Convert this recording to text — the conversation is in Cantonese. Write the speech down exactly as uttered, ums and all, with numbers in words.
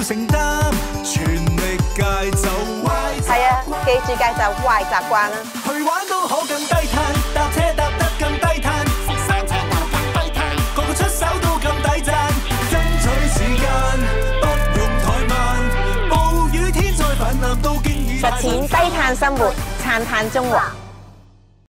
要承擔，全力戒走壞習慣。 係啊，記住戒走壞習慣啦。 去玩都可更低碳，搭車搭得更低碳，食三餐又更低碳，個個出手都更抵讚。爭取時間，不用怠慢，暴雨天再泛濫都經已實踐低碳生活，撐碳中和。